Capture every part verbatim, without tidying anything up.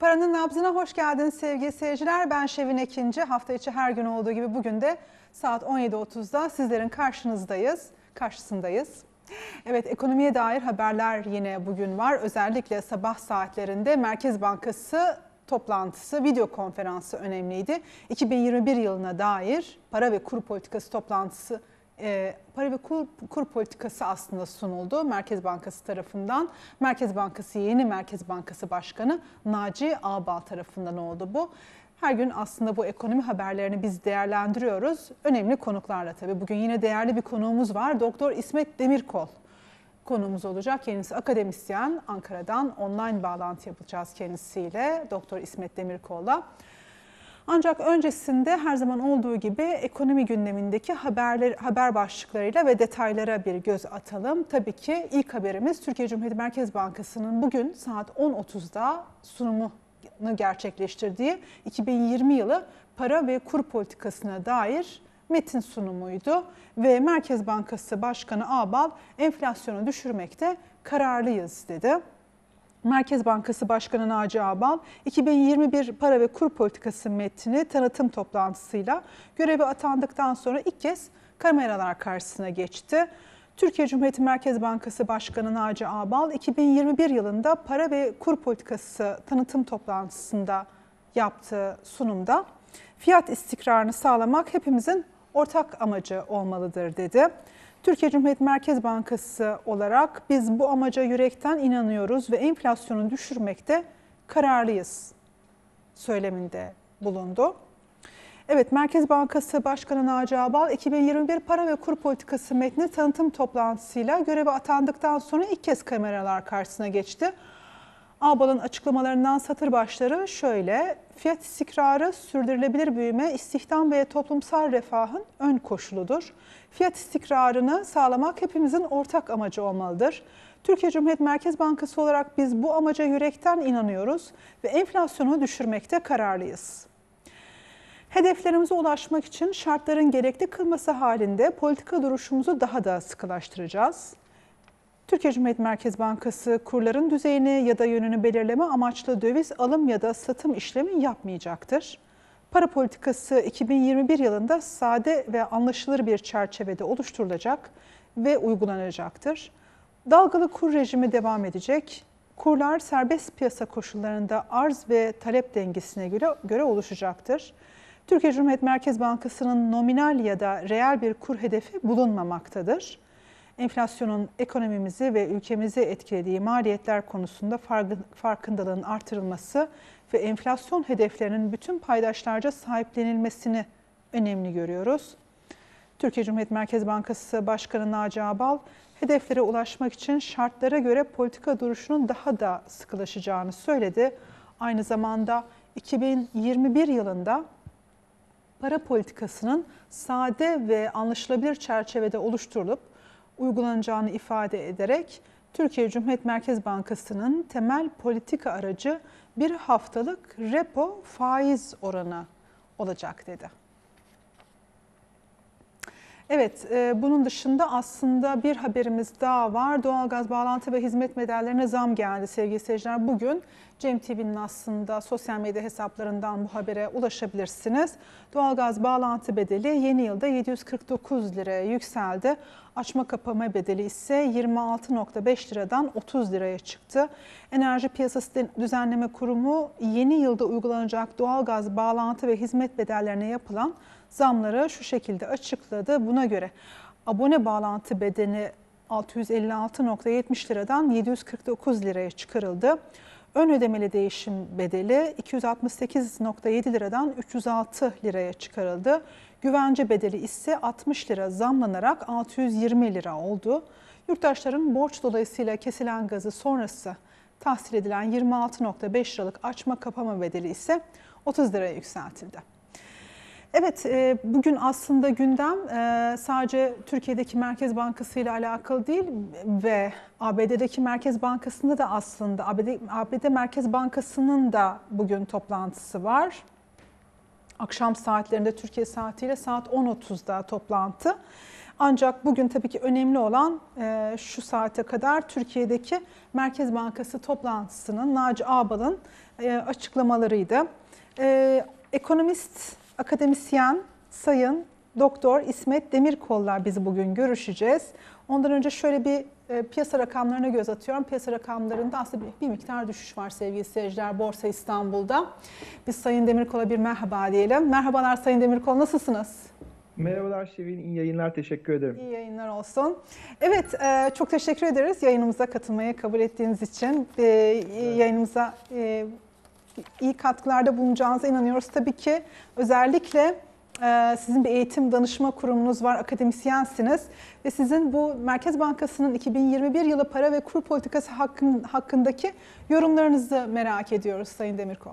Paranın nabzına hoş geldiniz sevgili seyirciler. Ben Şevin Ekinci. Hafta içi her gün olduğu gibi bugün de saat on yedi otuzda sizlerin karşınızdayız, karşısındayız. Evet, ekonomiye dair haberler yine bugün var. Özellikle sabah saatlerinde Merkez Bankası toplantısı, video konferansı önemliydi. iki bin yirmi bir yılına dair para ve kur politikası toplantısı, e, para ve kur, kur politikası aslında sunuldu Merkez Bankası tarafından. Merkez Bankası yeni Merkez Bankası Başkanı Naci Ağbal tarafından oldu bu. Her gün aslında bu ekonomi haberlerini biz değerlendiriyoruz. Önemli konuklarla tabii. Bugün yine değerli bir konuğumuz var. Doktor İsmet Demirkol konuğumuz olacak. Kendisi akademisyen. Ankara'dan online bağlantı yapacağız kendisiyle. Doktor İsmet Demirkol'la. Ancak öncesinde her zaman olduğu gibi ekonomi gündemindeki haberler, haber başlıklarıyla ve detaylara bir göz atalım. Tabii ki ilk haberimiz Türkiye Cumhuriyet Merkez Bankası'nın bugün saat on otuzda sunumu gerçekleştirdiği iki bin yirmi yılı para ve kur politikasına dair metin sunumuydu ve Merkez Bankası Başkanı Ağbal enflasyonu düşürmekte kararlıyız dedi. Merkez Bankası Başkanı Naci Ağbal, iki bin yirmi bir para ve kur politikası metni tanıtım toplantısıyla göreve atandıktan sonra ilk kez kameralar karşısına geçti. Türkiye Cumhuriyeti Merkez Bankası Başkanı Naci Ağbal, iki bin yirmi bir yılında para ve kur politikası tanıtım toplantısında yaptığı sunumda fiyat istikrarını sağlamak hepimizin ortak amacı olmalıdır dedi. Türkiye Cumhuriyet Merkez Bankası olarak biz bu amaca yürekten inanıyoruz ve enflasyonu düşürmekte kararlıyız söyleminde bulundu. Evet, Merkez Bankası Başkanı Naci Ağbal, iki bin yirmi bir para ve kur politikası metni tanıtım toplantısıyla göreve atandıktan sonra ilk kez kameralar karşısına geçti. Ağbal'ın açıklamalarından satır başları şöyle: fiyat istikrarı, sürdürülebilir büyüme, istihdam ve toplumsal refahın ön koşuludur. Fiyat istikrarını sağlamak hepimizin ortak amacı olmalıdır. Türkiye Cumhuriyet Merkez Bankası olarak biz bu amaca yürekten inanıyoruz ve enflasyonu düşürmekte kararlıyız. Hedeflerimize ulaşmak için şartların gerekli kılması halinde politika duruşumuzu daha da sıkılaştıracağız. Türkiye Cumhuriyet Merkez Bankası kurların düzeyini ya da yönünü belirleme amaçlı döviz alım ya da satım işlemi yapmayacaktır. Para politikası iki bin yirmi bir yılında sade ve anlaşılır bir çerçevede oluşturulacak ve uygulanacaktır. Dalgalı kur rejimi devam edecek. Kurlar serbest piyasa koşullarında arz ve talep dengesine göre, göre oluşacaktır. Türkiye Cumhuriyet Merkez Bankası'nın nominal ya da reel bir kur hedefi bulunmamaktadır. Enflasyonun ekonomimizi ve ülkemizi etkilediği maliyetler konusunda farkındalığın artırılması ve enflasyon hedeflerinin bütün paydaşlarca sahiplenilmesini önemli görüyoruz. Türkiye Cumhuriyet Merkez Bankası Başkanı Naci Ağbal, hedeflere ulaşmak için şartlara göre politika duruşunun daha da sıkılaşacağını söyledi. Aynı zamanda iki bin yirmi bir yılında para politikasının sade ve anlaşılabilir çerçevede oluşturulup uygulanacağını ifade ederek Türkiye Cumhuriyet Merkez Bankası'nın temel politika aracı bir haftalık repo faiz oranı olacak dedi. Evet, bunun dışında aslında bir haberimiz daha var. Doğalgaz bağlantı ve hizmet bedellerine zam geldi sevgili seyirciler. Bugün Cem T V'nin aslında sosyal medya hesaplarından bu habere ulaşabilirsiniz. Doğalgaz bağlantı bedeli yeni yılda yedi yüz kırk dokuz liraya yükseldi. Açma kapama bedeli ise yirmi altı virgül beş liradan otuz liraya çıktı. Enerji Piyasası Düzenleme Kurumu yeni yılda uygulanacak doğalgaz bağlantı ve hizmet bedellerine yapılan zamları şu şekilde açıkladı. Buna göre abone bağlantı bedeli altı yüz elli altı virgül yetmiş liradan yedi yüz kırk dokuz liraya çıkarıldı. Ön ödemeli değişim bedeli iki yüz altmış sekiz virgül yedi liradan üç yüz altı liraya çıkarıldı. Güvence bedeli ise altmış lira zamlanarak altı yüz yirmi lira oldu. Yurttaşların borç dolayısıyla kesilen gazı sonrası tahsil edilen yirmi altı virgül beş liralık açma kapama bedeli ise otuz liraya yükseltildi. Evet, bugün aslında gündem sadece Türkiye'deki Merkez Bankası ile alakalı değil ve A B D'deki Merkez Bankası'nda da aslında A B D, A B D Merkez Bankası'nın da bugün toplantısı var. Akşam saatlerinde Türkiye saatiyle saat on otuzda toplantı. Ancak bugün tabii ki önemli olan e, şu saate kadar Türkiye'deki Merkez Bankası toplantısının Naci Ağbal'ın e, açıklamalarıydı. E, ekonomist, akademisyen Sayın Doktor İsmet Demirkol'la biz bugün görüşeceğiz. Ondan önce şöyle bir e, piyasa rakamlarına göz atıyorum. Piyasa rakamlarında aslında bir, bir miktar düşüş var sevgili seyirciler Borsa İstanbul'da. Biz Sayın Demirkol'a bir merhaba diyelim. Merhabalar Sayın Demirkol, nasılsınız? Merhabalar Şevin, iyi yayınlar, teşekkür ederim. İyi yayınlar olsun. Evet, e, çok teşekkür ederiz yayınımıza katılmayı kabul ettiğiniz için. E, evet. Yayınımıza e, iyi katkılarda bulunacağınıza inanıyoruz. Tabii ki özellikle e, sizin bir eğitim danışma kurumunuz var, akademisyensiniz ve sizin bu Merkez Bankası'nın iki bin yirmi bir yılı para ve kur politikası hakkın, hakkındaki yorumlarınızı merak ediyoruz Sayın Demirkol.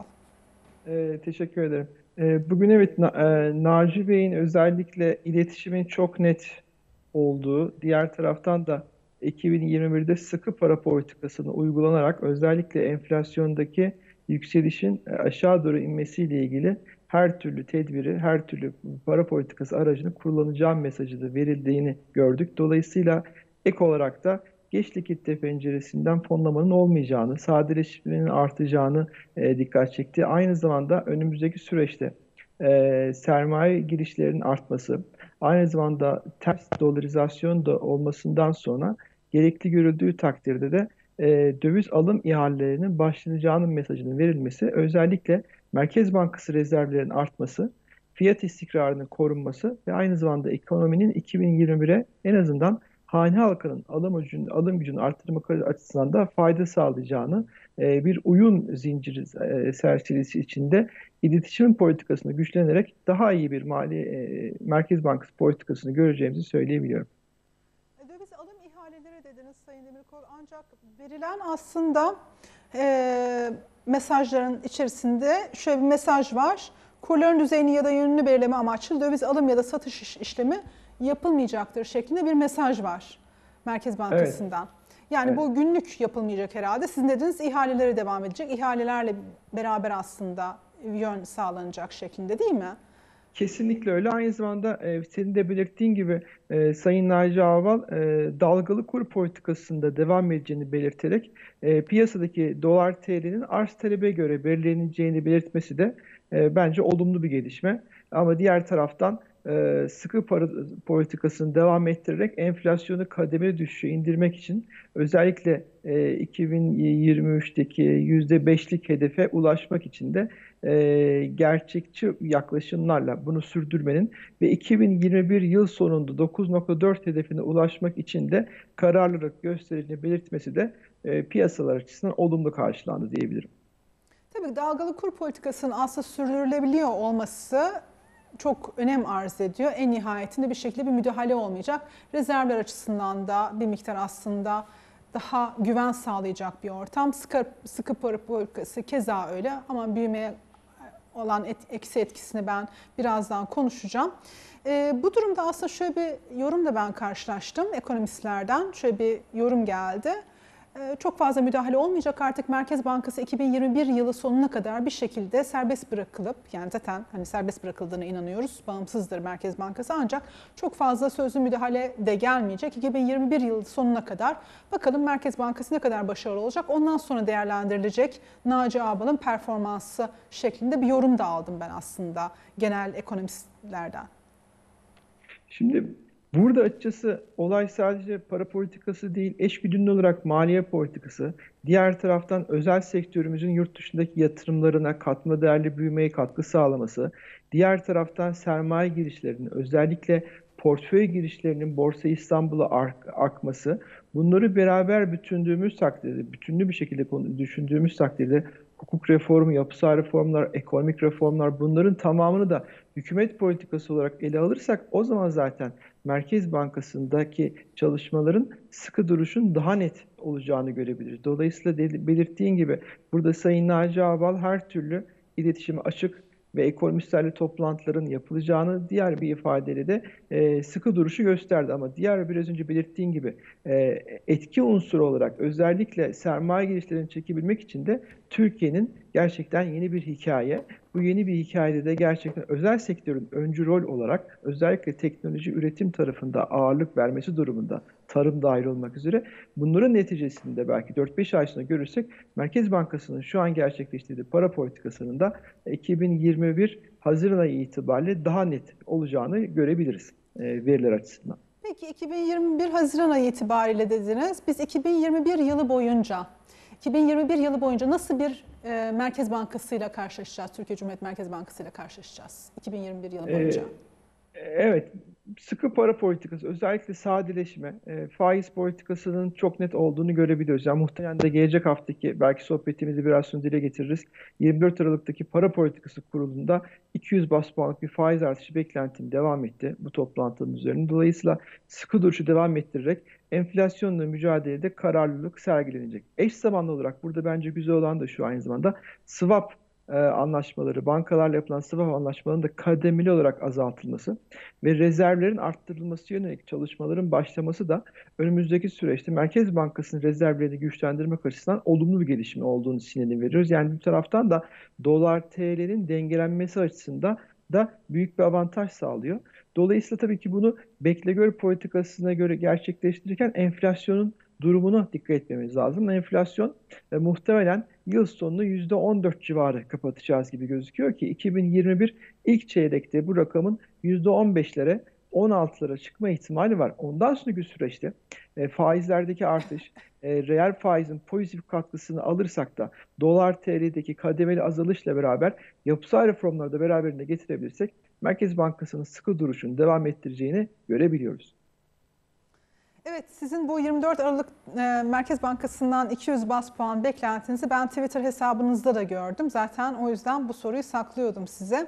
E, teşekkür ederim. E, bugün evet Na, e, Naci Bey'in özellikle iletişimin çok net olduğu, diğer taraftan da iki bin yirmi birde sıkı para politikasını uygulanarak özellikle enflasyondaki yükselişin aşağı doğru inmesiyle ilgili her türlü tedbiri, her türlü para politikası aracını kullanacağım mesajı da verildiğini gördük. Dolayısıyla ek olarak da geç likitte penceresinden fonlamanın olmayacağını, sadeleşmenin artacağını e, dikkat çekti. Aynı zamanda önümüzdeki süreçte e, sermaye girişlerinin artması, aynı zamanda ters dolarizasyon da olmasından sonra gerekli görüldüğü takdirde de e, döviz alım ihalelerinin başlanacağının mesajının verilmesi, özellikle Merkez Bankası rezervlerinin artması, fiyat istikrarının korunması ve aynı zamanda ekonominin iki bin yirmi bire en azından hane halkının alım gücünü, alım gücünü arttırmak açısından da fayda sağlayacağını, e, bir oyun zinciri e, serçelesi içinde iletişim politikasını güçlenerek daha iyi bir mali e, Merkez Bankası politikasını göreceğimizi söyleyebiliyorum. Döviz alım ihaleleri dediniz Sayın Demirkol, ancak verilen aslında e, mesajların içerisinde şöyle bir mesaj var. Kurların düzeyini ya da yönünü belirleme amaçlı döviz alım ya da satış işlemi yapılmayacaktır şeklinde bir mesaj var Merkez Bankası'ndan. Evet. Yani evet. Bu günlük yapılmayacak herhalde. Sizin dediğiniz ihaleleri devam edecek. İhalelerle beraber aslında yön sağlanacak şeklinde, değil mi? Kesinlikle öyle. Aynı zamanda e, senin de belirttiğin gibi e, Sayın Naci Ağbal e, dalgalı kur politikasında devam edeceğini belirterek e, piyasadaki dolar T L'nin arz talebe göre belirleneceğini belirtmesi de e, bence olumlu bir gelişme. Ama diğer taraftan e, sıkı para politikasını devam ettirerek enflasyonu kademeli düşüşe indirmek için özellikle e, iki bin yirmi üçteki yüzde beşlik hedefe ulaşmak için de e, gerçekçi yaklaşımlarla bunu sürdürmenin ve iki bin yirmi bir yıl sonunda dokuz nokta dört hedefine ulaşmak için de kararlılık göstereceğini belirtmesi de e, piyasalar açısından olumlu karşılandı diyebilirim. Tabii dalgalı kur politikasının aslında sürdürülebiliyor olması çok önem arz ediyor. En nihayetinde bir şekilde bir müdahale olmayacak. Rezervler açısından da bir miktar aslında daha güven sağlayacak bir ortam. Sıkı, sıkı para politikası keza öyle, ama büyümeye olan et, eksi etkisini ben birazdan konuşacağım. E, bu durumda aslında şöyle bir yorum da ben karşılaştım ekonomistlerden. Şöyle bir yorum geldi. E, çok fazla müdahale olmayacak artık, Merkez Bankası iki bin yirmi bir yılı sonuna kadar bir şekilde serbest bırakılıp, yani zaten hani serbest bırakıldığına inanıyoruz, bağımsızdır Merkez Bankası, ancak çok fazla sözlü müdahale de gelmeyecek. iki bin yirmi bir yılı sonuna kadar bakalım Merkez Bankası ne kadar başarılı olacak, ondan sonra değerlendirilecek Naci Ağbal'ın performansı şeklinde bir yorum da aldım ben aslında genel ekonomistlerden. Şimdi burada açıkçası olay sadece para politikası değil, eşgüdümlü olarak maliye politikası, diğer taraftan özel sektörümüzün yurt dışındaki yatırımlarına katma değerli büyümeye katkı sağlaması, diğer taraftan sermaye girişlerinin, özellikle portföy girişlerinin Borsa İstanbul'a akması, bunları beraber bütündüğümüz takdirde, bütünlü bir şekilde düşündüğümüz takdirde hukuk reformu, yapısal reformlar, ekonomik reformlar, bunların tamamını da hükümet politikası olarak ele alırsak o zaman zaten Merkez Bankası'ndaki çalışmaların sıkı duruşun daha net olacağını görebiliriz. Dolayısıyla belirttiğin gibi burada Sayın Naci Ağbal her türlü iletişime açık, ve ekonomistlerle toplantıların yapılacağını, diğer bir ifadeyle de e, sıkı duruşu gösterdi. Ama diğer biraz önce belirttiğim gibi e, etki unsuru olarak özellikle sermaye girişlerini çekebilmek için de Türkiye'nin gerçekten yeni bir hikaye. Bu yeni bir hikayede de gerçekten özel sektörün öncü rol olarak özellikle teknoloji üretim tarafında ağırlık vermesi durumunda, tarım dahil olmak üzere, bunların neticesinde belki dört beş ay sonra görürsek Merkez Bankası'nın şu an gerçekleştirdiği para politikasının da iki bin yirmi bir Haziran ayı itibariyle daha net olacağını görebiliriz e, veriler açısından. Peki iki bin yirmi bir Haziran ayı itibariyle dediniz. Biz iki bin yirmi bir yılı boyunca, iki bin yirmi bir yılı boyunca nasıl bir e, Merkez Bankası ile karşılaşacağız? Türkiye Cumhuriyet Merkez Bankası ile karşılaşacağız iki bin yirmi bir yılı boyunca. E, Evet, sıkı para politikası, özellikle sadeleşme, e, faiz politikasının çok net olduğunu görebiliyoruz. Yani muhtemelen de gelecek haftaki belki sohbetimizi biraz sonra dile getiririz. yirmi dört Aralık'taki para politikası kurulunda iki yüz bas puanlık bir faiz artışı beklentim devam etti bu toplantının üzerine. Dolayısıyla sıkı duruşu devam ettirerek enflasyonla mücadelede kararlılık sergilenecek. Eş zamanlı olarak burada bence güzel olan da şu, aynı zamanda swap e, anlaşmaları, bankalarla yapılan swap anlaşmalarının da kademeli olarak azaltılması ve rezervlerin arttırılması yönelik çalışmaların başlaması da önümüzdeki süreçte Merkez Bankası'nın rezervlerini güçlendirmek açısından olumlu bir gelişme olduğunu sinyalini veriyoruz. Yani bir taraftan da dolar T L'nin dengelenmesi açısından da büyük bir avantaj sağlıyor. Dolayısıyla tabii ki bunu bekle gör politikasına göre gerçekleştirirken enflasyonun durumuna dikkat etmemiz lazım. Enflasyon e, muhtemelen yıl sonunu yüzde on dört civarı kapatacağız gibi gözüküyor ki iki bin yirmi bir ilk çeyrekte bu rakamın yüzde on beşlere, on altılara çıkma ihtimali var. Ondan sonraki süreçte e, faizlerdeki artış, e, reel faizin pozitif katkısını alırsak da dolar T L'deki kademeli azalışla beraber yapısal reformları da beraberinde getirebilirsek Merkez Bankası'nın sıkı duruşunu devam ettireceğini görebiliyoruz. Evet, sizin bu yirmi dört Aralık e, Merkez Bankası'ndan iki yüz bas puan beklentinizi ben Twitter hesabınızda da gördüm. Zaten o yüzden bu soruyu saklıyordum size.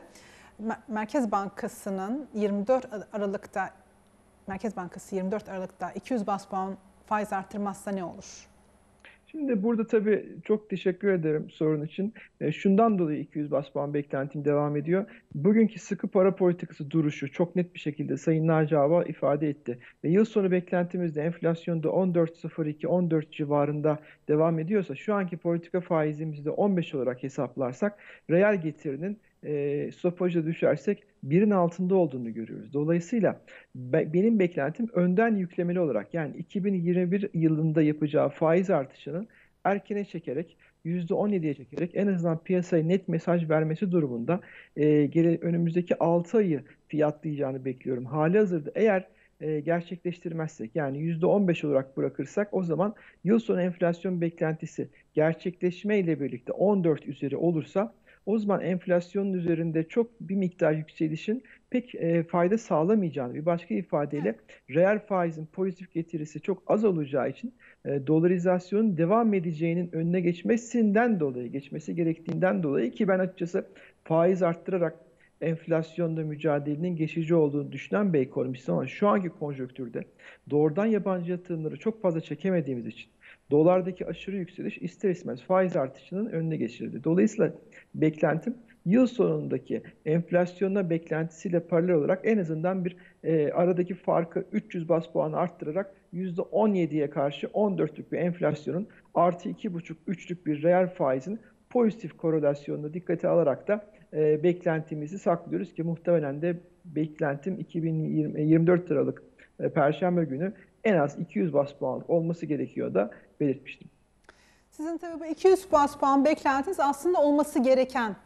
Merkez Bankası'nın yirmi dört Aralık'ta Merkez Bankası yirmi dört Aralık'ta iki yüz bas puan faiz arttırmazsa ne olur? Şimdi burada tabii çok teşekkür ederim sorun için. E, şundan dolayı iki yüz bas puan beklentim devam ediyor. Bugünkü sıkı para politikası duruşu çok net bir şekilde Sayın Naci Ağba ifade etti. Ve yıl sonu beklentimizde enflasyonda on dört virgül sıfır iki on dört civarında devam ediyorsa, şu anki politika faizimizde on beş olarak hesaplarsak reel getirinin e, stopaja düşersek birin altında olduğunu görüyoruz. Dolayısıyla be, benim beklentim önden yüklemeli olarak, yani iki bin yirmi bir yılında yapacağı faiz artışının erkene çekerek yüzde on yediye çekerek en azından piyasaya net mesaj vermesi durumunda e, gele, önümüzdeki altı ayı fiyatlayacağını bekliyorum. Halihazırda eğer e, gerçekleştirmezsek, yani yüzde on beş olarak bırakırsak, o zaman yıl sonu enflasyon beklentisi gerçekleşme ile birlikte on dört üzeri olursa, o zaman enflasyonun üzerinde çok bir miktar yükselişin pek e, fayda sağlamayacağını, bir başka ifadeyle reel faizin pozitif getirisi çok az olacağı için e, dolarizasyonun devam edeceğinin önüne geçmesinden dolayı, geçmesi gerektiğinden dolayı, ki ben açıkçası faiz arttırarak enflasyonla mücadelenin geçici olduğunu düşünen bir ekonomistim, ama şu anki konjonktürde doğrudan yabancı yatırımları çok fazla çekemediğimiz için dolardaki aşırı yükseliş ister istemez faiz artışının önüne geçirdi. Dolayısıyla beklentim yıl sonundaki enflasyonla beklentisiyle paralel olarak en azından bir e, aradaki farkı üç yüz bas puan arttırarak yüzde on yediye karşı on dörtlük bir enflasyonun artı iki buçuk üçlük bir reel faizin pozitif korelasyonunu dikkate alarak da e, beklentimizi saklıyoruz ki muhtemelen de beklentim iki bin yirmi dört Aralık e, Perşembe günü en az iki yüz bas puan olması gerekiyor da belirtmiştim. Sizin tabii bu iki yüz bas puan beklentiniz aslında olması gereken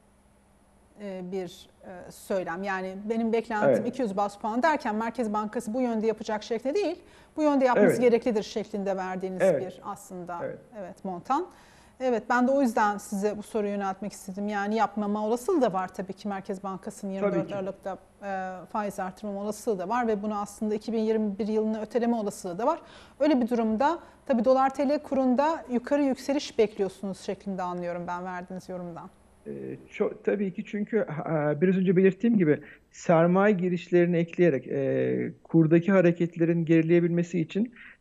bir söylem. Yani benim beklentim Evet. iki yüz bas puan derken Merkez Bankası bu yönde yapacak şekli değil, bu yönde yapması Evet. gereklidir şeklinde verdiğiniz Evet. bir aslında Evet. evet montan. Evet, ben de o yüzden size bu soruyu yöneltmek istedim. Yani yapmama olasılığı da var tabii ki Merkez Bankası'nın yirmi dört Aralık'ta e, faiz artırma olasılığı da var ve bunu aslında iki bin yirmi bir yılını öteleme olasılığı da var. Öyle bir durumda tabii dolar T L kurunda yukarı yükseliş bekliyorsunuz şeklinde anlıyorum ben verdiğiniz yorumdan. Ee, çok, tabii ki, çünkü e, biraz önce belirttiğim gibi sermaye girişlerini ekleyerek e, kurdaki hareketlerin gerileyebilmesi için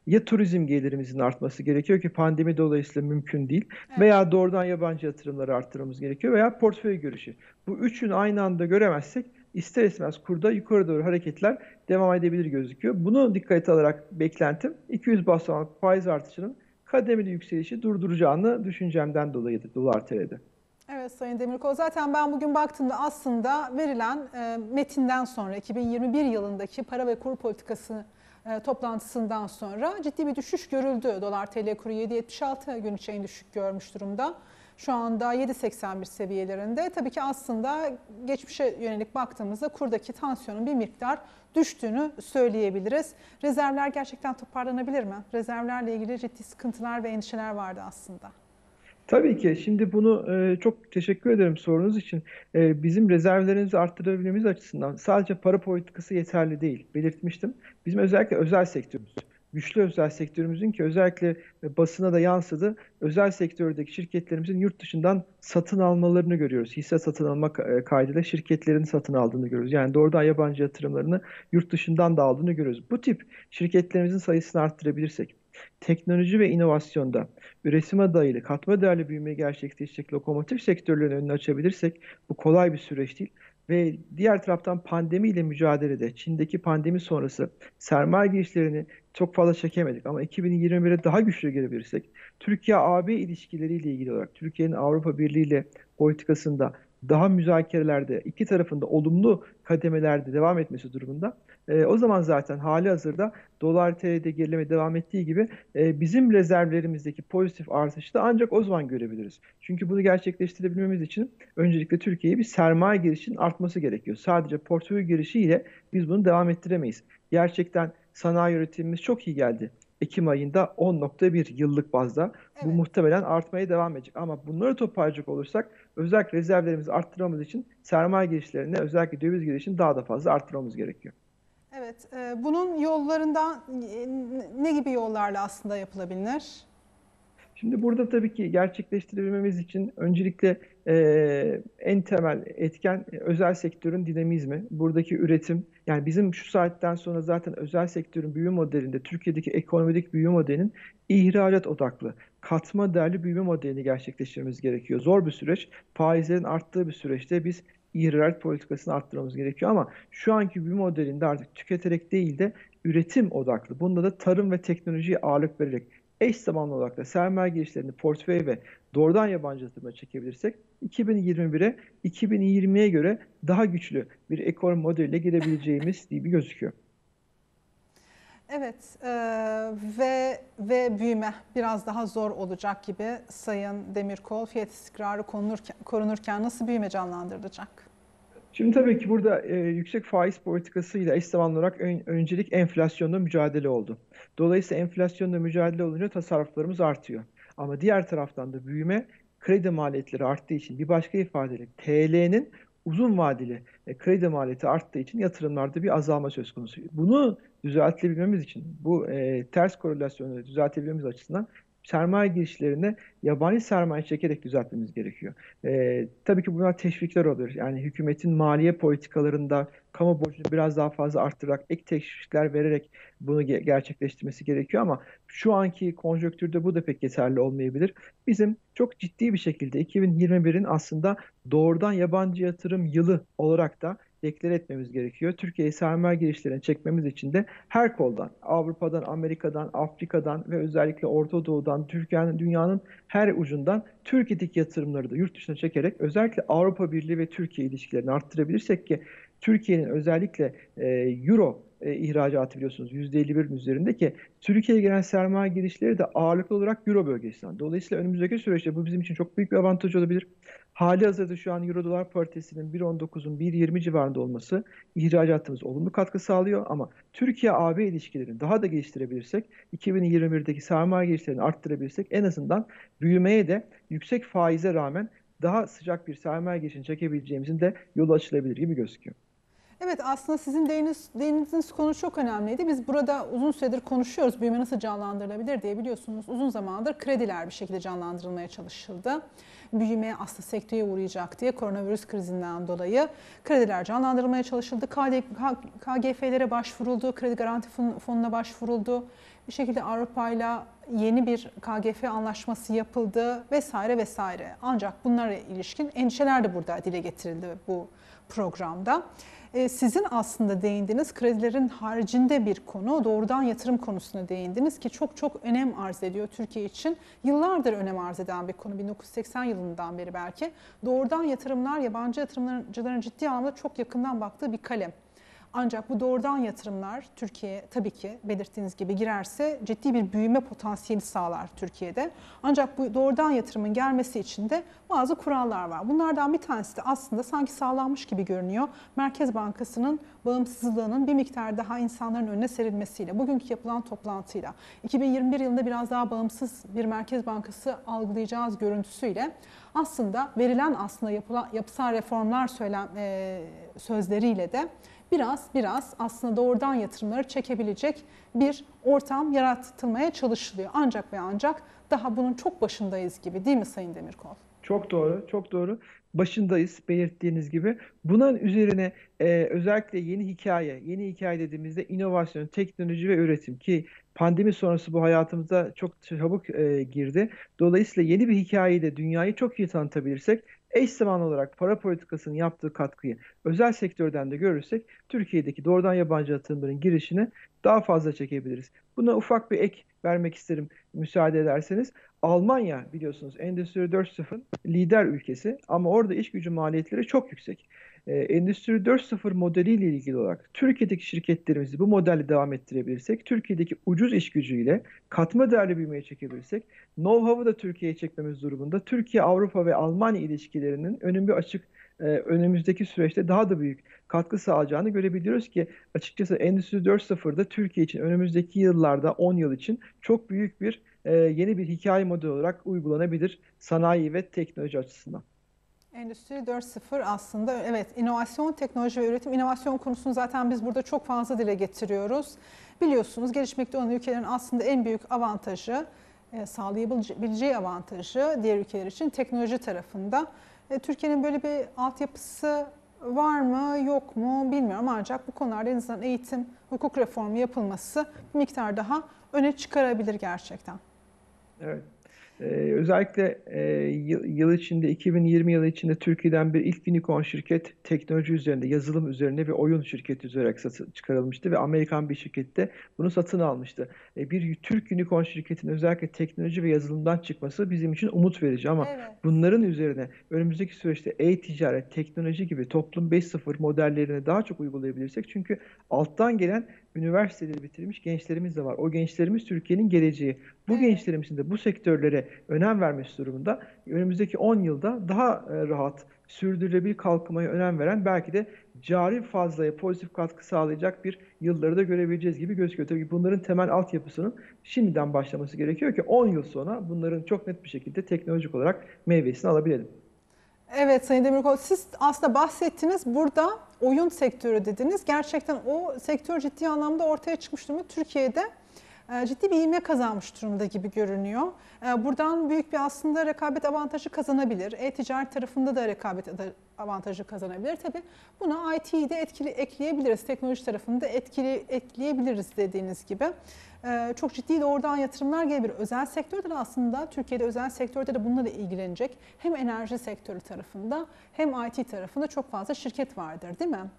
ya turizm gelirimizin artması gerekiyor ki pandemi dolayısıyla mümkün değil, Evet. veya doğrudan yabancı yatırımları arttırmamız gerekiyor veya portföy görüşü. Bu üçünü aynı anda göremezsek ister istemez kurda yukarı doğru hareketler devam edebilir gözüküyor. Bunu dikkate alarak beklentim iki yüz basamaklı faiz artışının kademeli yükselişi durduracağını düşüncemden dolayıdır dolar T L'de. Evet Sayın Demirkol, zaten ben bugün baktığımda aslında verilen e, metinden sonra iki bin yirmi bir yılındaki para ve kur politikası e, toplantısından sonra ciddi bir düşüş görüldü. Dolar T L kuru yedi yetmiş altı, gün içi en düşük görmüş durumda. Şu anda yedi seksen bir seviyelerinde. Tabii ki aslında geçmişe yönelik baktığımızda kurdaki tansiyonun bir miktar düştüğünü söyleyebiliriz. Rezervler gerçekten toparlanabilir mi? Rezervlerle ilgili ciddi sıkıntılar ve endişeler vardı aslında. Tabii ki. Şimdi bunu e, çok teşekkür ederim sorunuz için. E, bizim rezervlerimizi arttırabilmemiz açısından sadece para politikası yeterli değil. Belirtmiştim. Bizim özellikle özel sektörümüz, güçlü özel sektörümüzün ki özellikle e, basına da yansıdı. Özel sektördeki şirketlerimizin yurt dışından satın almalarını görüyoruz. Hisse satın alma e, kaydıyla şirketlerin satın aldığını görüyoruz. Yani doğrudan yabancı yatırımlarını yurt dışından da aldığını görüyoruz. Bu tip şirketlerimizin sayısını arttırabilirsek, teknoloji ve inovasyonda üretime dayalı katma değerli büyümeyi gerçekleştirecek lokomotif sektörlerin önünü açabilirsek bu kolay bir süreç değil. Ve diğer taraftan pandemiyle mücadelede Çin'deki pandemi sonrası sermaye girişlerini çok fazla çekemedik ama iki bin yirmi bire daha güçlü girebilirsek Türkiye-A B ilişkileriyle ilgili olarak Türkiye'nin Avrupa Birliği ile politikasında daha müzakerelerde iki tarafında olumlu kademelerde devam etmesi durumunda e, o zaman zaten hali hazırda dolar T L'de gerileme devam ettiği gibi e, bizim rezervlerimizdeki pozitif artışı da ancak o zaman görebiliriz. Çünkü bunu gerçekleştirebilmemiz için öncelikle Türkiye'ye bir sermaye girişinin artması gerekiyor. Sadece portföy girişiyle biz bunu devam ettiremeyiz. Gerçekten sanayi üretimimiz çok iyi geldi. Ekim ayında on nokta bir yıllık bazda. Bu Evet. muhtemelen artmaya devam edecek. Ama bunları toparlayacak olursak özellikle rezervlerimizi arttırmamız için sermaye girişlerini özellikle döviz girişini daha da fazla arttırmamız gerekiyor. Evet, e, bunun yollarından e, ne gibi yollarla aslında yapılabilir? Şimdi burada tabii ki gerçekleştirebilmemiz için öncelikle e, en temel etken e, özel sektörün dinamizmi. Buradaki üretim, yani bizim şu saatten sonra zaten özel sektörün büyüme modelinde, Türkiye'deki ekonomik büyüme modelinin ihracat odaklı, katma değerli büyüme modelini gerçekleştirmemiz gerekiyor. Zor bir süreç, faizlerin arttığı bir süreçte biz ihracat politikasını arttırmamız gerekiyor ama şu anki büyüme modelinde artık tüketerek değil de üretim odaklı. Bunda da tarım ve teknolojiye ağırlık vererek eş zamanlı olarak da sermaye girişlerini portföy ve doğrudan yabancı yatırıma çekebilirsek iki bin yirmi bire iki bin yirmiye göre daha güçlü bir ekonomi modeliyle girebileceğimiz gibi gözüküyor. Evet e, ve ve büyüme biraz daha zor olacak gibi Sayın Demirkol. Fiyat istikrarı korunurken, korunurken nasıl büyüme canlandırılacak? Şimdi tabii ki burada e, yüksek faiz politikasıyla eş zamanlı olarak ön- öncelik enflasyonla mücadele oldu. Dolayısıyla enflasyonla mücadele olunca tasarruflarımız artıyor. Ama diğer taraftan da büyüme kredi maliyetleri arttığı için bir başka ifadeyle T L'nin uzun vadeli e, kredi maliyeti arttığı için yatırımlarda bir azalma söz konusu. Bunu düzeltebilmemiz için bu e, ters korelasyonu düzeltebilmemiz açısından sermaye girişlerine yabancı sermaye çekerek düzeltmemiz gerekiyor. Ee, tabii ki bunlar teşvikler olur. Yani hükümetin maliye politikalarında kamu borcunu biraz daha fazla arttırarak, ek teşvikler vererek bunu ge- gerçekleştirmesi gerekiyor ama şu anki konjonktürde bu da pek yeterli olmayabilir. Bizim çok ciddi bir şekilde iki bin yirmi birin aslında doğrudan yabancı yatırım yılı olarak da deklare etmemiz gerekiyor. Türkiye'ye sermaye girişlerini çekmemiz için de her koldan, Avrupa'dan, Amerika'dan, Afrika'dan ve özellikle Orta Doğu'dan, Türkiye'nin, dünyanın her ucundan Türkiye'deki yatırımları da yurt dışına çekerek özellikle Avrupa Birliği ve Türkiye ilişkilerini arttırabilirsek ki Türkiye'nin özellikle e, Euro e, ihracatı biliyorsunuz yüzde elli birin üzerinde ki Türkiye'ye gelen sermaye girişleri de ağırlıklı olarak Euro bölgesinden. Dolayısıyla önümüzdeki süreçte bu bizim için çok büyük bir avantaj olabilir. Hali hazırda şu an Euro dolar paritesinin bir on dokuzun bir yirmi civarında olması ihracatımıza olumlu katkı sağlıyor ama Türkiye-A B ilişkilerini daha da geliştirebilirsek, iki bin yirmi birdeki sermaye girişlerini arttırabilirsek en azından büyümeye de yüksek faize rağmen daha sıcak bir sermaye girişini çekebileceğimizin de yolu açılabilir gibi gözüküyor. Evet, aslında sizin değiniz, değindiğiniz konu çok önemliydi. Biz burada uzun süredir konuşuyoruz büyüme nasıl canlandırılabilir diye, biliyorsunuz uzun zamandır krediler bir şekilde canlandırılmaya çalışıldı. Büyüme aslında sekteye uğrayacak diye koronavirüs krizinden dolayı krediler canlandırılmaya çalışıldı. K G F'lere başvuruldu, kredi garanti fonuna başvuruldu. Bir şekilde Avrupa'yla yeni bir K G F anlaşması yapıldı vesaire vesaire. Ancak bunlara ilişkin endişeler de burada dile getirildi bu programda. Sizin aslında değindiğiniz kredilerin haricinde bir konu, doğrudan yatırım konusuna değindiniz ki çok çok önem arz ediyor Türkiye için. Yıllardır önem arz eden bir konu, bin dokuz yüz seksen yılından beri belki. Doğrudan yatırımlar yabancı yatırımcıların ciddi anlamda çok yakından baktığı bir kalem. Ancak bu doğrudan yatırımlar Türkiye tabii ki belirttiğiniz gibi girerse ciddi bir büyüme potansiyeli sağlar Türkiye'de. Ancak bu doğrudan yatırımın gelmesi için de bazı kurallar var. Bunlardan bir tanesi de aslında sanki sağlanmış gibi görünüyor. Merkez Bankası'nın bağımsızlığının bir miktar daha insanların önüne serilmesiyle, bugünkü yapılan toplantıyla, iki bin yirmi bir yılında biraz daha bağımsız bir Merkez Bankası algılayacağız görüntüsüyle aslında verilen aslında yapılan, yapısal reformlar söylem, e, sözleriyle de biraz biraz aslında doğrudan yatırımları çekebilecek bir ortam yaratılmaya çalışılıyor. Ancak ve ancak daha bunun çok başındayız gibi, değil mi Sayın Demirkol? Çok doğru, çok doğru. Başındayız belirttiğiniz gibi. Bunun üzerine e, özellikle yeni hikaye, yeni hikaye dediğimizde inovasyon, teknoloji ve üretim ki pandemi sonrası bu hayatımıza çok çabuk e, girdi. Dolayısıyla yeni bir hikayeyle dünyayı çok iyi tanıtabilirsek, eş zamanlı olarak para politikasının yaptığı katkıyı özel sektörden de görürsek, Türkiye'deki doğrudan yabancı yatırımların girişini daha fazla çekebiliriz. Buna ufak bir ek vermek isterim müsaade ederseniz. Almanya biliyorsunuz Endüstri dört nokta sıfır lider ülkesi ama orada iş gücü maliyetleri çok yüksek. Ee, Endüstri dört nokta sıfır modeliyle ilgili olarak Türkiye'deki şirketlerimizi bu modelle devam ettirebilirsek, Türkiye'deki ucuz iş gücüyle katma değerli büyümeye çekebilirsek, know-how'ı da Türkiye'ye çekmemiz durumunda Türkiye, Avrupa ve Almanya ilişkilerinin önü bir açık e, önümüzdeki süreçte daha da büyük katkı sağlayacağını görebiliyoruz ki açıkçası Endüstri dört nokta sıfırda Türkiye için önümüzdeki yıllarda on yıl için çok büyük bir e, yeni bir hikaye modeli olarak uygulanabilir sanayi ve teknoloji açısından. Endüstri dört nokta sıfır aslında evet inovasyon, teknoloji ve üretim. İnovasyon konusunu zaten biz burada çok fazla dile getiriyoruz. Biliyorsunuz gelişmekte olan ülkelerin aslında en büyük avantajı, e, sağlayabileceği avantajı diğer ülkeler için teknoloji tarafında. E, Türkiye'nin böyle bir altyapısı var mı yok mu bilmiyorum ancak bu konularda en azından eğitim, hukuk reformu yapılması bir miktar daha öne çıkarabilir gerçekten. Evet. Ee, özellikle e, yıl, yıl içinde iki bin yirmi yılı içinde Türkiye'den bir ilk unicorn şirket teknoloji üzerinde, yazılım üzerine ve oyun şirketi üzerine satın çıkarılmıştı ve Amerikan bir şirkette bunu satın almıştı. E, bir Türk unicorn şirketinin özellikle teknoloji ve yazılımdan çıkması bizim için umut verici ama Evet. bunların üzerine önümüzdeki süreçte e-ticaret, teknoloji gibi toplum beş nokta sıfır modellerini daha çok uygulayabilirsek çünkü alttan gelen üniversiteleri bitirmiş gençlerimiz de var. O gençlerimiz Türkiye'nin geleceği. Bu Evet. gençlerimizin de bu sektörlere önem vermesi durumunda önümüzdeki on yılda daha e, rahat, sürdürülebilir kalkınmaya önem veren belki de cari fazlaya pozitif katkı sağlayacak bir yılları da görebileceğiz gibi gözüküyor. Tabii ki bunların temel altyapısının şimdiden başlaması gerekiyor ki on yıl sonra bunların çok net bir şekilde teknolojik olarak meyvesini alabilelim. Evet Sayın Demirkol, siz aslında bahsettiniz burada oyun sektörü dediniz. Gerçekten o sektör ciddi anlamda ortaya çıkmış durumda. Türkiye'de ciddi bir ivme kazanmış durumda gibi görünüyor. Buradan büyük bir aslında rekabet avantajı kazanabilir. E-ticaret tarafında da rekabet avantajı kazanabilir. Tabii buna I T'yi de etkili, ekleyebiliriz. Teknoloji tarafını da etkili, ekleyebiliriz dediğiniz gibi. Çok ciddi doğrudan yatırımlar gelebilir. Özel sektörde de aslında Türkiye'de özel sektörde de bununla da ilgilenecek. Hem enerji sektörü tarafında hem I T tarafında çok fazla şirket vardır değil mi?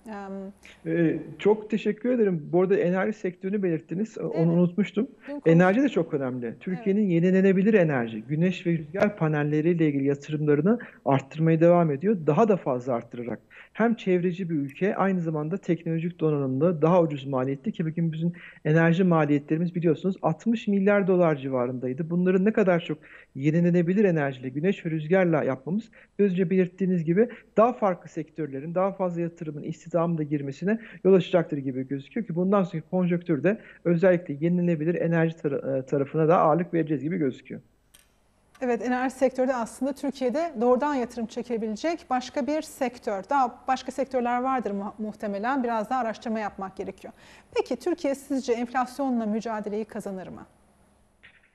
Ee, çok teşekkür ederim. Bu arada enerji sektörünü belirttiniz. Onu Evet. unutmuştum. Enerji de çok önemli. Türkiye'nin evet. yenilenebilir enerji, güneş ve rüzgar panelleriyle ilgili yatırımlarını arttırmaya devam ediyor. Daha da fazla arttırarak. Hem çevreci bir ülke, aynı zamanda teknolojik donanımlı, daha ucuz maliyetli ki bugün bizim enerji maliyetlerimiz biliyorsunuz altmış milyar dolar civarındaydı. Bunların ne kadar çok yenilenebilir enerjiyle, güneş ve rüzgarla yapmamız, özce belirttiğiniz gibi daha farklı sektörlerin, daha fazla yatırımın, istihdamın da girmesine yol açacaktır gibi gözüküyor ki bundan sonraki konjonktürde özellikle yenilenebilir enerji tar tarafına da ağırlık vereceğiz gibi gözüküyor. Evet, enerji sektörü de aslında Türkiye'de doğrudan yatırım çekebilecek başka bir sektör. Daha başka sektörler vardır mu muhtemelen. Biraz daha araştırma yapmak gerekiyor. Peki Türkiye sizce enflasyonla mücadeleyi kazanır mı?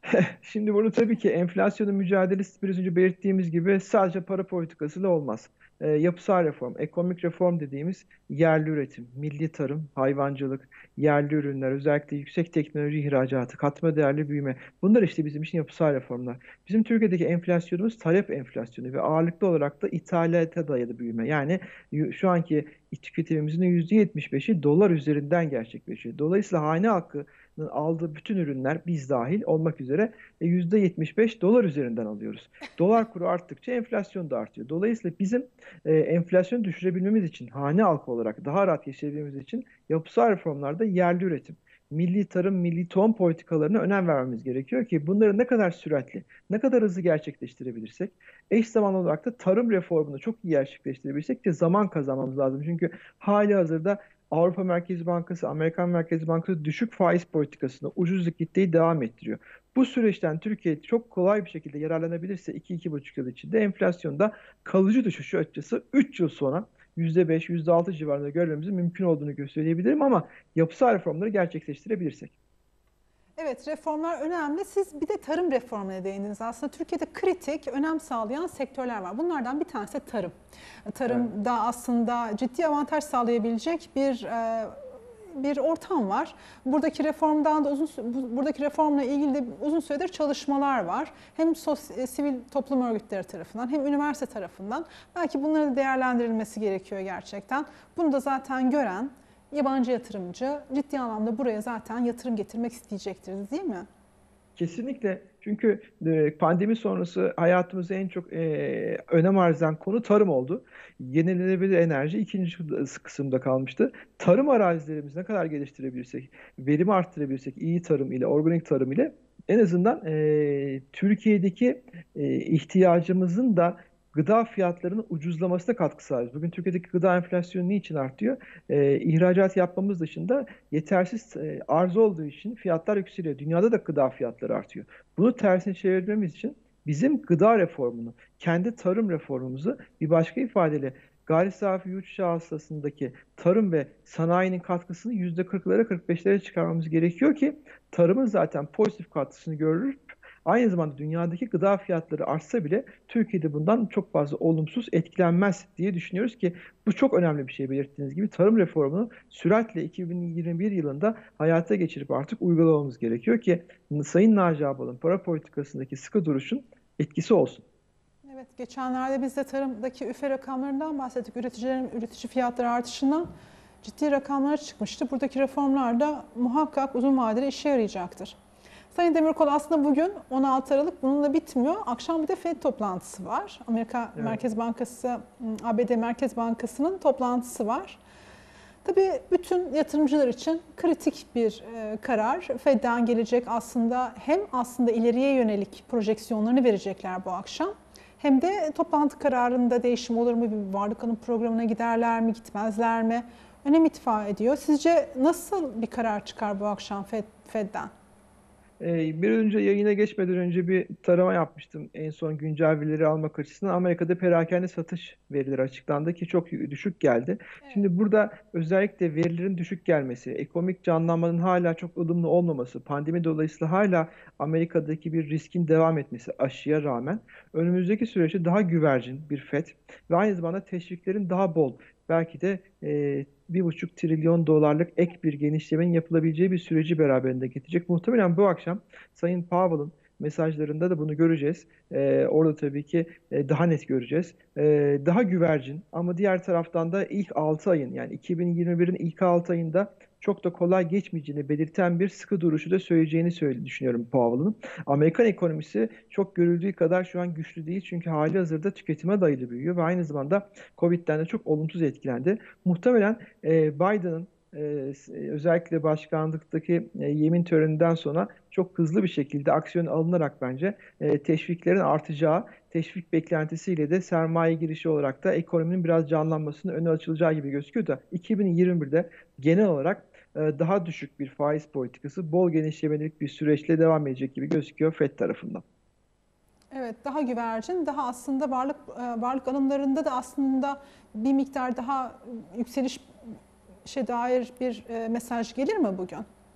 Şimdi bunu tabii ki enflasyonun mücadelesi biraz önce belirttiğimiz gibi sadece para politikasıyla olmaz. E, yapısal reform, ekonomik reform dediğimiz yerli üretim, milli tarım, hayvancılık, yerli ürünler, özellikle yüksek teknoloji ihracatı, katma değerli büyüme. Bunlar işte bizim için yapısal reformlar. Bizim Türkiye'deki enflasyonumuz talep enflasyonu ve ağırlıklı olarak da ithalata dayalı büyüme. Yani yu- şu anki tüketimimizin yüzde yetmiş beşi dolar üzerinden gerçekleşiyor. Dolayısıyla hane halkı aldığı bütün ürünler biz dahil olmak üzere e, yüzde yetmiş beş dolar üzerinden alıyoruz. Dolar kuru arttıkça enflasyon da artıyor. Dolayısıyla bizim e, enflasyonu düşürebilmemiz için, hane halkı olarak daha rahat yaşayabilmemiz için yapısal reformlarda yerli üretim, milli tarım, milli tohum politikalarına önem vermemiz gerekiyor ki bunları ne kadar süratli, ne kadar hızlı gerçekleştirebilirsek, eş zamanlı olarak da tarım reformunu çok iyi gerçekleştirebilirsek de zaman kazanmamız lazım. Çünkü hali hazırda Avrupa Merkez Bankası, Amerikan Merkez Bankası düşük faiz politikasını, ucuz likiditeyi devam ettiriyor. Bu süreçten Türkiye çok kolay bir şekilde yararlanabilirse iki iki buçuk yıl içinde enflasyonda kalıcı düşüşü açıkçası üç yıl sonra yüzde beş, yüzde altı civarında görmemizin mümkün olduğunu söyleyebilirim ama yapısal reformları gerçekleştirebilirsek. Evet, reformlar önemli. Siz bir de tarım reformuna değindiniz. Aslında Türkiye'de kritik, önem sağlayan sektörler var. Bunlardan bir tanesi de tarım. Evet. Tarımda aslında ciddi avantaj sağlayabilecek bir e, bir ortam var. Buradaki reformdan da uzun buradaki reformla ilgili de uzun süredir çalışmalar var. Hem sos, e, sivil toplum örgütleri tarafından hem üniversite tarafından. Belki bunların da değerlendirilmesi gerekiyor gerçekten. Bunu da zaten gören yabancı yatırımcı ciddi anlamda buraya zaten yatırım getirmek isteyecektir, değil mi? Kesinlikle. Çünkü e, pandemi sonrası hayatımızda en çok e, önem arz eden konu tarım oldu. Yenilenebilir enerji ikinci kısımda kalmıştı. Tarım arazilerimizi ne kadar geliştirebilirsek, verimi arttırabilirsek, iyi tarım ile, organik tarım ile en azından e, Türkiye'deki e, ihtiyacımızın da gıda fiyatlarının ucuzlamasına katkı sağlıyoruz. Bugün Türkiye'deki gıda enflasyonu niçin artıyor? E, ihracat yapmamız dışında yetersiz e, arz olduğu için fiyatlar yükseliyor. Dünyada da gıda fiyatları artıyor. Bunu tersine çevirmemiz için bizim gıda reformunu, kendi tarım reformumuzu bir başka ifadeyle gayri safi yurt içi hasılasındaki tarım ve sanayinin katkısını yüzde kırklara kırk beşlere çıkarmamız gerekiyor ki tarımın zaten pozitif katkısını görür. Aynı zamanda dünyadaki gıda fiyatları artsa bile Türkiye'de bundan çok fazla olumsuz etkilenmez diye düşünüyoruz ki bu çok önemli bir şey belirttiğiniz gibi tarım reformunu süratle iki bin yirmi bir yılında hayata geçirip artık uygulamamız gerekiyor ki Sayın Naci Ağbal'ın para politikasındaki sıkı duruşun etkisi olsun. Evet, geçenlerde biz de tarımdaki üfe rakamlarından bahsettik. Üreticilerin üretici fiyatları artışından ciddi rakamlar çıkmıştı. Buradaki reformlar da muhakkak uzun vadede işe yarayacaktır. Sayın Demirkol, aslında bugün on altı Aralık, bununla bitmiyor. Akşam bir de Fed toplantısı var. Amerika Evet. Merkez Bankası, A B D Merkez Bankası'nın toplantısı var. Tabii bütün yatırımcılar için kritik bir e, karar. Fed'den gelecek aslında, hem aslında ileriye yönelik projeksiyonlarını verecekler bu akşam. Hem de toplantı kararında değişim olur mu, bir varlık alım programına giderler mi, gitmezler mi? Önem itfa ediyor. Sizce nasıl bir karar çıkar bu akşam Fed, Fed'den? Ee, bir önce yayına geçmeden önce bir tarama yapmıştım en son güncel verileri almak açısından. Amerika'da perakende satış verileri açıklandı ki çok düşük geldi. Evet. Şimdi burada özellikle verilerin düşük gelmesi, ekonomik canlanmanın hala çok ılımlı olmaması, pandemi dolayısıyla hala Amerika'daki bir riskin devam etmesi aşıya rağmen önümüzdeki süreçte daha güvercin bir F E D ve aynı zamanda teşviklerin daha bol, belki de e, bir buçuk trilyon dolarlık ek bir genişlemenin yapılabileceği bir süreci beraberinde getirecek. Muhtemelen bu akşam Sayın Powell'ın mesajlarında da bunu göreceğiz. Ee, orada tabii ki e, daha net göreceğiz. Ee, daha güvercin ama diğer taraftan da ilk altı ayın, yani iki bin yirmi birin ilk altı ayında çok da kolay geçmeyeceğini belirten bir sıkı duruşu da söyleyeceğini söyle, düşünüyorum Powell'ın. Amerikan ekonomisi çok görüldüğü kadar şu an güçlü değil çünkü hali hazırda tüketime dayalı büyüyor ve aynı zamanda Covid'den de çok olumsuz etkilendi. Muhtemelen e, Biden'ın e, özellikle başkanlıktaki e, yemin töreninden sonra çok hızlı bir şekilde aksiyon alınarak bence e, teşviklerin artacağı, teşvik beklentisiyle de sermaye girişi olarak da ekonominin biraz canlanmasının önü açılacağı gibi gözüküyor da iki bin yirmi birde genel olarak e, daha düşük bir faiz politikası, bol genişlemelik bir süreçle devam edecek gibi gözüküyor Fed tarafından. Evet, daha güvercin, daha aslında varlık e, varlık alımlarında da aslında bir miktar daha yükseliş şey dair bir e, mesaj gelir mi bugün?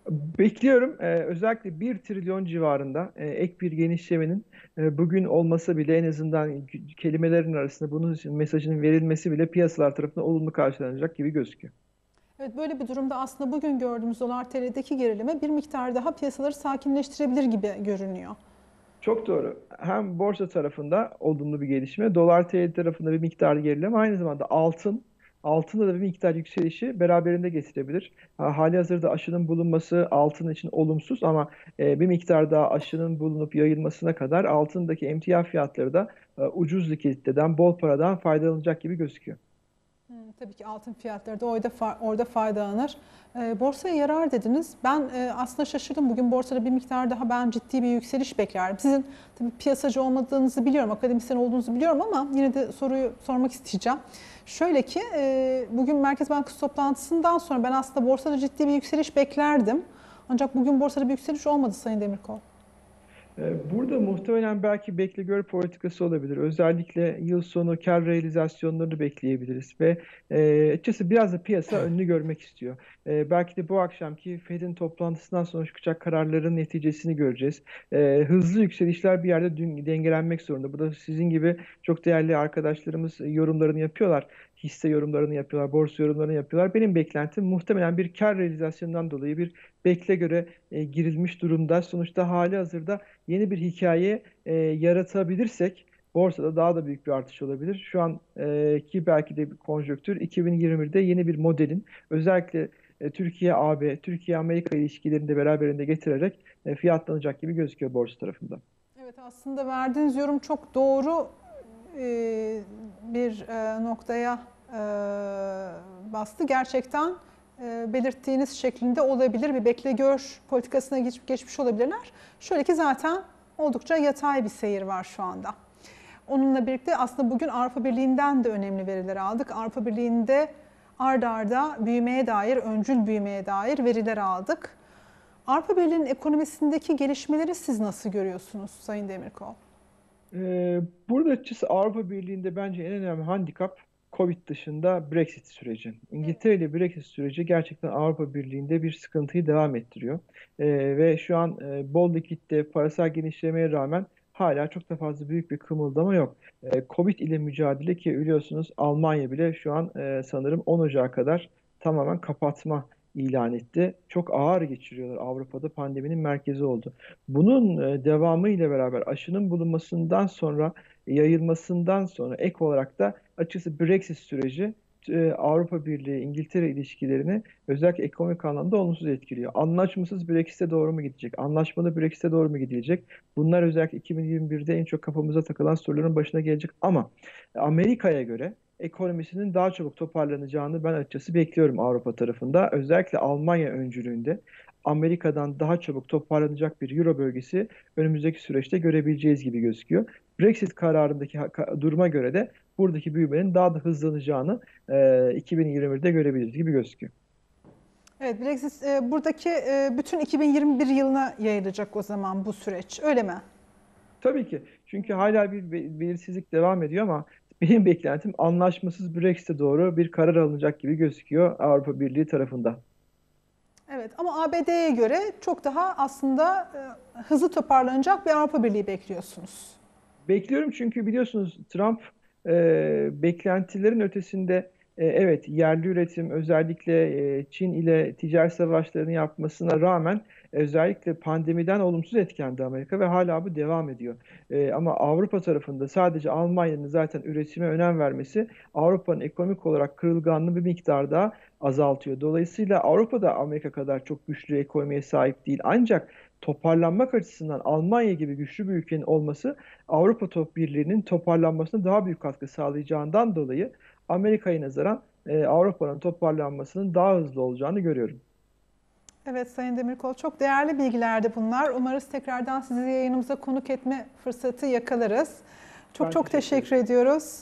Bekliyorum. Ee, özellikle bir trilyon civarında e, ek bir genişlemenin e, bugün olmasa bile en azından kelimelerin arasında bunun için mesajının verilmesi bile piyasalar tarafından olumlu karşılanacak gibi gözüküyor. Evet, böyle bir durumda aslında bugün gördüğümüz dolar T L'deki gerileme bir miktar daha piyasaları sakinleştirebilir gibi görünüyor. Çok doğru. Hem borsa tarafında olumlu bir gelişme, dolar T L tarafında bir miktar gerileme, aynı zamanda altın, altında da bir miktar yükselişi beraberinde getirebilir. Ha, hali hazırda aşının bulunması altın için olumsuz ama e, bir miktar daha aşının bulunup yayılmasına kadar altındaki emtia fiyatları da e, ucuz likiditeden, bol paradan faydalanacak gibi gözüküyor. Hmm, tabii ki altın fiyatları da orada, fa- orada faydalanır. E, borsaya yarar dediniz. Ben e, aslında şaşırdım. Bugün borsada bir miktar daha ben ciddi bir yükseliş beklerdim. Sizin tabii piyasacı olmadığınızı biliyorum, akademisyen olduğunuzu biliyorum ama yine de soruyu sormak isteyeceğim. Şöyle ki e, bugün Merkez Bankası toplantısından sonra ben aslında borsada ciddi bir yükseliş beklerdim. Ancak bugün borsada bir yükseliş olmadı Sayın Demirkol. Ee, Burada muhtemelen belki bekle gör politikası olabilir. Özellikle yıl sonu kar realizasyonlarını bekleyebiliriz ve e, açıkçası biraz da piyasa önünü görmek istiyor. E, belki de bu akşamki Fed'in toplantısından sonra çıkacak kararların neticesini göreceğiz. E, hızlı yükselişler bir yerde dün- dengelenmek zorunda. Bu da sizin gibi çok değerli arkadaşlarımız yorumlarını yapıyorlar. Hisse yorumlarını yapıyorlar, borsa yorumlarını yapıyorlar. Benim beklentim muhtemelen bir kar realizasyonundan dolayı bir bekle göre e, girilmiş durumda. Sonuçta hali hazırda yeni bir hikaye e, yaratabilirsek borsada daha da büyük bir artış olabilir. Şu an e, ki belki de bir konjonktür iki bin yirmi birde yeni bir modelin özellikle e, Türkiye-A B, Türkiye-Amerika ilişkilerini de beraberinde getirerek e, fiyatlanacak gibi gözüküyor borsa tarafında. Evet, aslında verdiğiniz yorum çok doğru e, bir e, noktaya e, bastı. Gerçekten e, belirttiğiniz şeklinde olabilir. Bir bekle gör politikasına geç, geçmiş olabilirler. Şöyle ki zaten oldukça yatay bir seyir var şu anda. Onunla birlikte aslında bugün Avrupa Birliği'nden de önemli veriler aldık. Avrupa Birliği'nde ard arda büyümeye dair, öncül büyümeye dair veriler aldık. Avrupa Birliği'nin ekonomisindeki gelişmeleri siz nasıl görüyorsunuz Sayın Demirkol? Ee, burada açıkçası Avrupa Birliği'nde bence en önemli handikap Covid dışında Brexit süreci. Evet. İngiltere ile Brexit süreci gerçekten Avrupa Birliği'nde bir sıkıntıyı devam ettiriyor. Ee, ve şu an e, bol likitte parasal genişlemeye rağmen hala çok da fazla büyük bir kımıldama yok. Ee, Covid ile mücadele ki biliyorsunuz Almanya bile şu an e, sanırım on Ocağı kadar tamamen kapatma ilan etti. Çok ağır geçiriyorlar. Avrupa'da pandeminin merkezi oldu. Bunun e, devamı ile beraber aşının bulunmasından sonra yayılmasından sonra ek olarak da açıkçası Brexit süreci e, Avrupa Birliği İngiltere ilişkilerini özellikle ekonomik anlamda olumsuz etkiliyor. Anlaşmasız Brexit'e doğru mu gidecek? Anlaşmalı Brexit'e doğru mu gidilecek? Bunlar özellikle iki bin yirmi birde en çok kafamıza takılan soruların başına gelecek ama Amerika'ya göre ekonomisinin daha çabuk toparlanacağını ben açıkçası bekliyorum Avrupa tarafında. Özellikle Almanya öncülüğünde Amerika'dan daha çabuk toparlanacak bir Euro bölgesi önümüzdeki süreçte görebileceğiz gibi gözüküyor. Brexit kararındaki duruma göre de buradaki büyümenin daha da hızlanacağını e, iki bin yirmi birde görebiliriz gibi gözüküyor. Evet, Brexit e, buradaki e, bütün iki bin yirmi bir yılına yayılacak o zaman bu süreç, öyle mi? Tabii ki. Çünkü hala bir be- belirsizlik devam ediyor ama benim beklentim anlaşmasız Brexit'e doğru bir karar alınacak gibi gözüküyor Avrupa Birliği tarafından. Evet, ama A B D'ye göre çok daha aslında e, hızlı toparlanacak bir Avrupa Birliği bekliyorsunuz. Bekliyorum çünkü biliyorsunuz Trump e, beklentilerin ötesinde e, evet yerli üretim özellikle e, Çin ile ticaret savaşlarını yapmasına rağmen özellikle pandemiden olumsuz etkilendi Amerika ve hala bu devam ediyor. E, ama Avrupa tarafında sadece Almanya'nın zaten üretime önem vermesi Avrupa'nın ekonomik olarak kırılganlığı bir miktar daha azaltıyor. Dolayısıyla Avrupa da Amerika kadar çok güçlü ekonomiye sahip değil. Ancak toparlanmak açısından Almanya gibi güçlü bir ülkenin olması Avrupa Top Birliği'nin toparlanmasına daha büyük katkı sağlayacağından dolayı Amerika'ya nazaran e, Avrupa'nın toparlanmasının daha hızlı olacağını görüyorum. Evet Sayın Demirkol, çok değerli bilgilerdi bunlar. Umarız tekrardan sizi yayınımıza konuk etme fırsatı yakalarız. Çok Ben çok teşekkür teşekkür ederim. ediyoruz.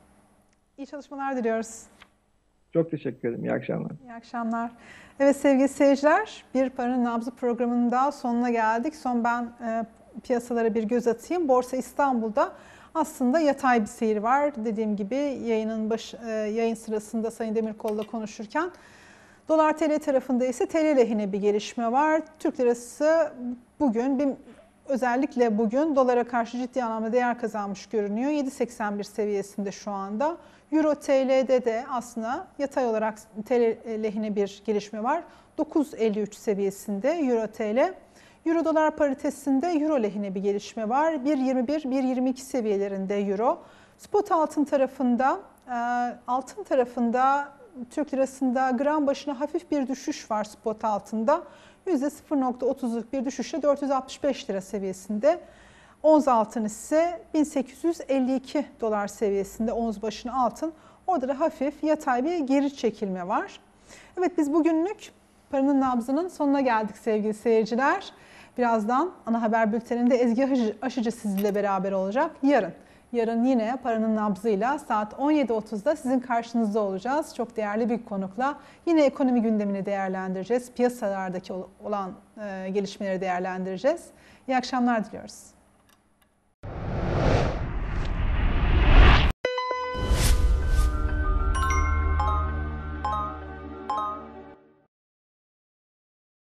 İyi çalışmalar diliyoruz. Çok teşekkür ederim. İyi akşamlar. İyi akşamlar. Evet sevgili seyirciler, Bir Paranın Nabzı programının daha sonuna geldik. Son ben e, piyasalara bir göz atayım. Borsa İstanbul'da aslında yatay bir seyir var. Dediğim gibi yayının baş, e, yayın sırasında Sayın Demirkol'la konuşurken Dolar T L tarafında ise T L lehine bir gelişme var. Türk lirası bugün bir özellikle bugün dolara karşı ciddi anlamda değer kazanmış görünüyor. yedi seksen bir seviyesinde şu anda. Euro T L'de de aslında yatay olarak T L lehine bir gelişme var. dokuz elli üç seviyesinde Euro T L. Euro dolar paritesinde Euro lehine bir gelişme var. bir yirmi bir bir yirmi iki seviyelerinde Euro. Spot altın tarafında altın tarafında Türk lirasında gram başına hafif bir düşüş var spot altında. yüzde sıfır nokta otuzluk bir düşüşle dört yüz altmış beş lira seviyesinde. Ons altın ise bin sekiz yüz elli iki dolar seviyesinde ons başına altın. Orada da hafif yatay bir geri çekilme var. Evet, biz bugünlük paranın nabzının sonuna geldik sevgili seyirciler. Birazdan ana haber bülteninde Ezgi Aşıcı sizinle beraber olacak. Yarın. Yarın yine paranın nabzıyla saat on yedi otuzda sizin karşınızda olacağız. Çok değerli bir konukla yine ekonomi gündemini değerlendireceğiz. Piyasalardaki olan gelişmeleri değerlendireceğiz. İyi akşamlar diliyoruz.